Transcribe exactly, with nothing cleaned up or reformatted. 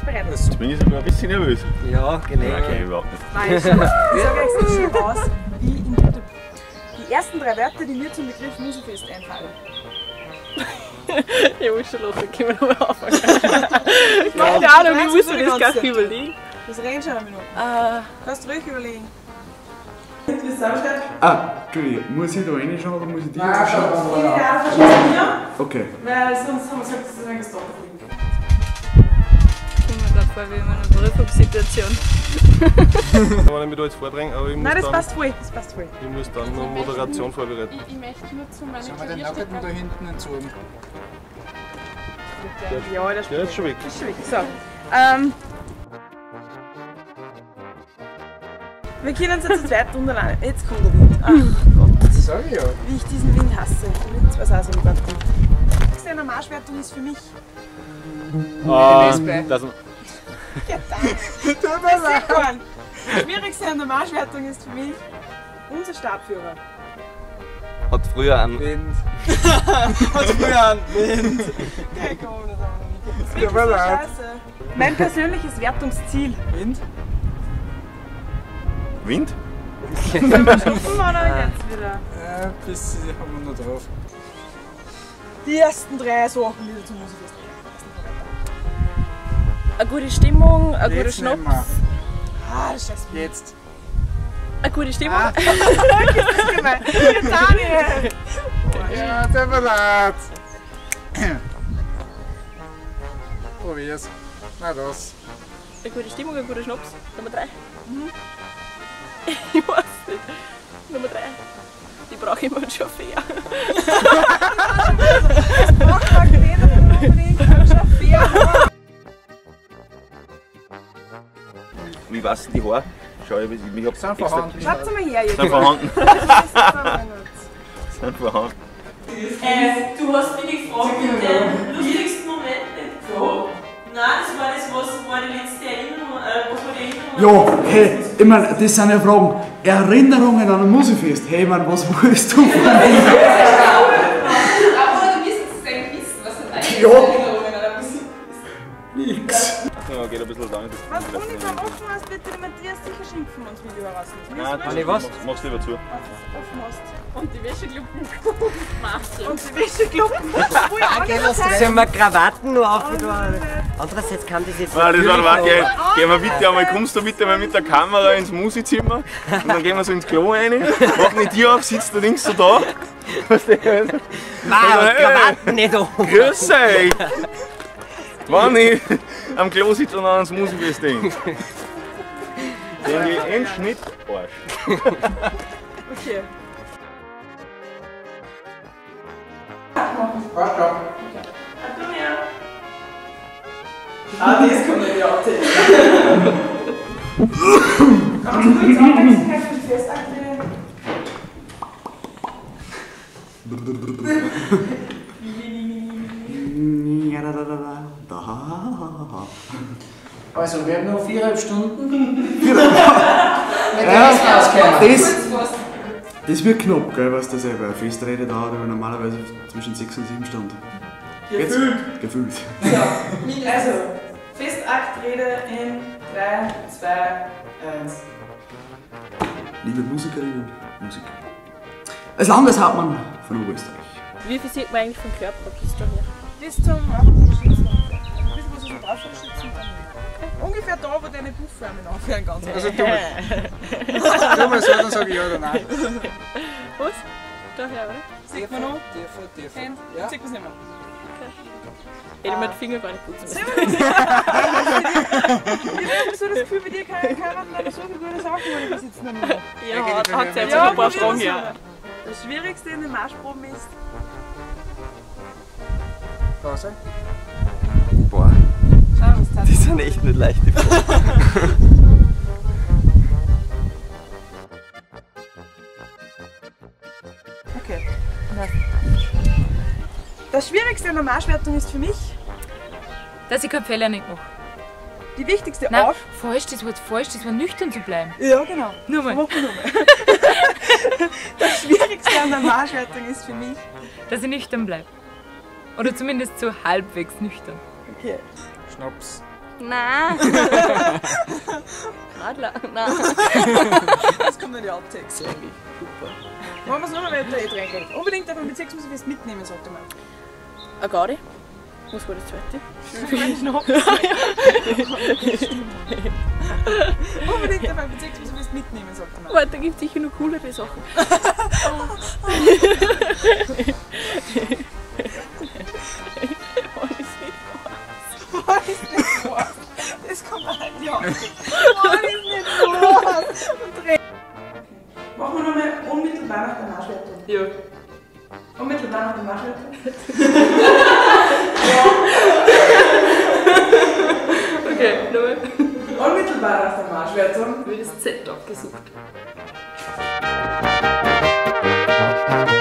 bereit? Jetzt bin ich sogar ein bisschen nervös. Ja, genau. Okay, überhaupt nicht. Nein, ich sage euch, es sieht aus wie in YouTube. Die ersten drei Wörter, die mir zum Begriff Musifest einfallen. Ich muss schon lachen, können wir nochmal anfangen. Ich habe keine Ahnung, wie muss man das gar nicht überlegen. Das rennt schon eine Minute. Uh, Kannst du ruhig überlegen. Ah, Entschuldigung, muss ich da reinschauen oder muss ich die jetzt Ich schauen? will einfach verschissen hier, Okay. weil sonst haben wir gesagt, dass das ein gestoppt fliegen. ich komme mir gerade vor wie in einer Prüfungssituation. Ich kann nicht da jetzt vordrängen, aber ich muss, Nein, das dann, passt voll. Das passt voll. ich muss dann noch Moderation vorbereiten. Ich, ich möchte nur zu meinen Sollen wir den Nackten da hinten entzogen? Ja, der Der ist schon weg. ist schon weg. So. Ähm, wir können uns jetzt zu zweit runterladen. Jetzt kommt der Wind. Ach Gott, Das sag ich ja. wie ich diesen Wind hasse. Der Wind weiß auch so lieber. Die wichtigste Marschwertung ist für mich. Ah, Wespe. das, Ja, danke. Tut mir leid. Die schwierigste an der Marschwertung ist für mich unser Stabführer. Hat früher einen. Wind. Hat früher einen Wind. Okay, komm, das haben wir nicht. Das ist wirklich so scheiße. Mein persönliches Wertungsziel. Wind? Wind? Schaffen wir oder jetzt wieder? Äh, bis haben wir noch drauf. Die ersten drei Sachen, die dazu muss ich feststellen. Eine gute Stimmung, ein guter Jetzt Schnaps. nehmen wir. Ah, das scheiße. Jetzt. Eine gute Stimmung. Ah. Gemein. Daniel! Ja, tut mir leid. Probier's. Na das. Eine gute Stimmung, ein guter Schnaps. Nummer drei. Ich weiß nicht. Nummer drei. Die brauche ich mir schon fair. Braucht man den unbedingt schon fair. Wie was die Haare? Schau, ich, ich hab's Sind extra. vorhanden. Schaut mal her, jetzt. Sind vorhanden. Das Sind vorhanden. Äh, du hast mich gefragt, mit dem lustigsten Moment nicht gefragt. Nein, das war das, was war die letzte Erinnerung, äh, was war die Erinnerung? Ja, hey, ich mein, das sind ja Fragen. Erinnerungen an ein Musikfest. Hey, man, was willst du von mir? Aber du müsstest eigentlich wissen, was sind deine Ja. Erinnerungen an der Musik ist. Nix. Ja, geht ein bisschen lang. Was du ungefähr offen hast, wird der Matthias sicher schimpfen und Video herausnehmen. Nein, Kann ich was? mach's- Mach's lieber zu. Offen hast. Und die Wäschegluppen machst du. Und die Wäschegluppen. Wohl andererseits. Sollen wir Krawatten nur aufbewahren? Andererseits kann das jetzt Ah, das war natürlich okay. auch- Gehen wir bitte einmal, kommst du bitte mal mit der Kamera ins Musikzimmer und dann gehen wir so ins Klo rein, machen die Tür auf, sitzt der Dings so da. Was der Nein, Hey. Krawatten nicht um. Grüß euch! Wenn ich am Klo sitze und ans Musikfest denke. Denke ich, im Schnitt Arsch. Okay. Passt schon. Komm her. Ah, das kommt nicht auf die. Kannst du kurz Aufmerksamkeit für die Festakte? Also, wir haben noch viereinhalb Stunden. Ja, das das, das wird knapp, gell, was das selber. Eine Festrede dauert aber normalerweise zwischen sechs und sieben Stunden. Gefühlt. Gefühlt. Also, Festaktrede in drei, zwei, eins. Liebe Musikerinnen und Musiker. Als Landeshauptmann von Oberösterreich. Wie viel sieht man eigentlich vom Körper bis da her? Bis zum Schützen. Also bis wo sie so drauf schützen dann nicht. Ungefähr da, wo deine Buffarmen aufhören ganz. Also, tu mal. Tu mal so, dann sag ich ja oder nein. Was? Da her, oder? Sieht man noch? Tiefer, tiefer. Hand? Ja. Sieht man es nicht mehr. Hätte ich mir die Finger gar nicht putzen müssen. Ich habe so das Gefühl, bei dir kann keiner leider so viele gute Sachen, weil wir sitzen noch nicht. Ja, hat, hat selbst Ja, ein paar probieren Fragen wir's her. mal. Das Schwierigste in den Marschproben ist, Pause. Boah, schau uns das. die sind echt nicht leicht, die Fragen. Okay. Na. Das Schwierigste in der Marschwertung ist für mich Dass ich keinen Fehler nicht mache. die wichtigste Nein, Auf... falsch, das Wort falsch, das war nüchtern zu bleiben. Ja, genau. Nur mal. Mach mal nochmal. Das Schwierigste an der Marschwertung ist für mich... Dass ich nüchtern bleibe. Oder zumindest so halbwegs nüchtern. Okay. Schnaps. Nein. Adler, nein. Das kommt in die Outtakes. Super. Wollen wir es nochmal weiter reingehen? Unbedingt auf ein Bezirksmusikfest mitnehmen sollte man. Eine Garde. Was war das zweite? Unbedingt auf ein Bezirksmusikfest mitnehmen sollte man. Warte, da gibt es sicher noch coolere Sachen. Das kommt auch in die Outtakes. Oh, das ist nicht wahr. Machen wir nochmal unmittelbar nach der Marschwertung. Ja. Unmittelbar nach der Marschwertung. Okay, nochmal. Unmittelbar nach der Marschwertung Wird das Z abgesucht.